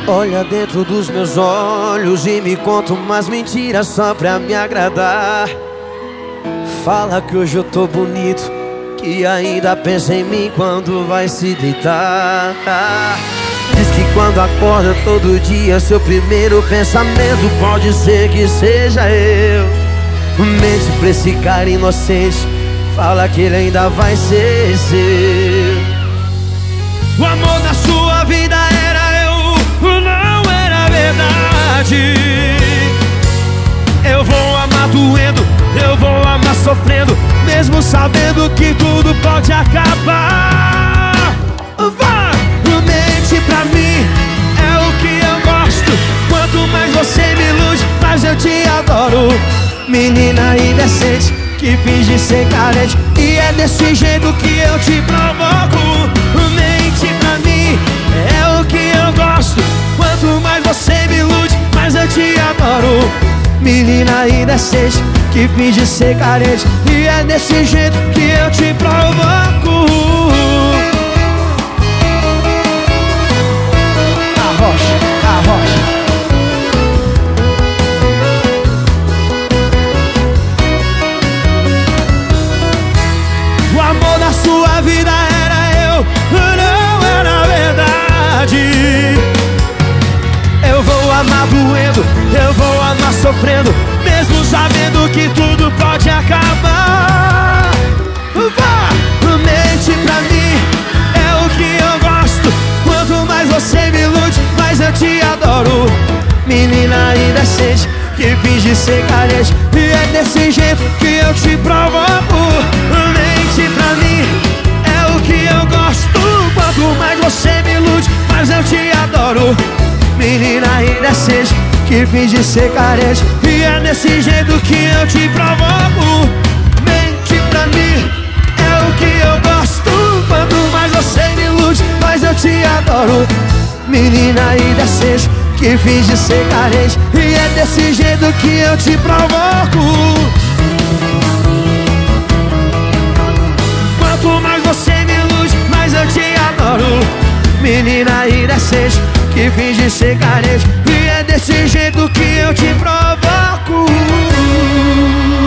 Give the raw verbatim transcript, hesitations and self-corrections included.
Olha dentro dos meus olhos e me conta umas mentiras só pra me agradar. Fala que hoje eu tô bonito, que ainda pensa em mim quando vai se deitar. Diz que quando acorda todo dia seu primeiro pensamento pode ser que seja eu. Mente pra esse cara inocente, fala que ele ainda vai ser seu. O amor na sua vida era eu, não era verdade. Eu vou amar doendo, eu vou amar sofrendo, mesmo sabendo que tudo pode acabar. Vá! Mente pra mim, é o que eu gosto. Quanto mais você me ilude, mais eu te adoro. Menina indecente, que finge ser carente, e é desse jeito que eu te provoco. Mente pra mim, é o que eu gosto. Quanto mais você me ilude, mais eu te adoro. Menina indecente, que finge ser carente, e é desse jeito que eu te provoco. Arrocha, arrocha. O amor da sua vida era eu, não era verdade. Eu vou amar doendo, eu vou amar sofrendo, mesmo sabendo que tudo pode acabar. Vá! Mente pra mim, é o que eu gosto. Quanto mais você me ilude, mais eu te adoro. Menina indecente, que finge ser carente, e é desse jeito que eu te provoco. Mente pra mim, é o que eu gosto. Quanto mais você me ilude, mais eu te adoro. Menina indecente, que finge ser carente, e é desse jeito que eu te provoco. Mente pra mim, é o que eu gosto. Quanto mais você me ilude, mais eu te adoro. Menina indecente, que finge ser carente, e é desse jeito que eu te provoco. Quanto mais você me ilude, mais eu te adoro. Menina indecente, que finge ser carente, e é desse jeito que eu te provoco.